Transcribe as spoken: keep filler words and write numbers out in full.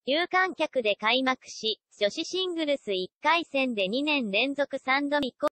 有観客で開幕し、女子シングルスいっかい戦でにねん連続さんど未公